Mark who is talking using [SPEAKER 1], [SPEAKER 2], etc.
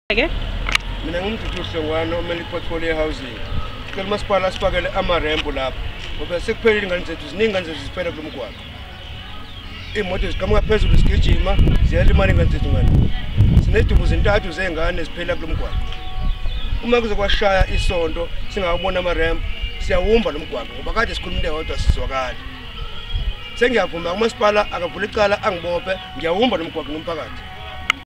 [SPEAKER 1] Mina
[SPEAKER 2] Mduduzi Hlongwane omele portfolio housing. Sicela umasipala asifakele amarembo lapha. Ngoba sekuphelile ingane zethu ziningi ingane zethu ziphela kulo mgwaqo. Imoto ziqhamuka phezulu zigijima ziyalimala ingane zethu ngani. Sinedubu zintathu zengane ziphela kulo mgwaqo. Uma kuze kwashaya isonto singawubona amarembo siyawumba lo mgwaqo ngoba kade sikhuluma into eyodwa sizwakala. Sengiyavuma umasipala akavula icala angibophe ngiyawumba lo mgwaqo nomphakathi.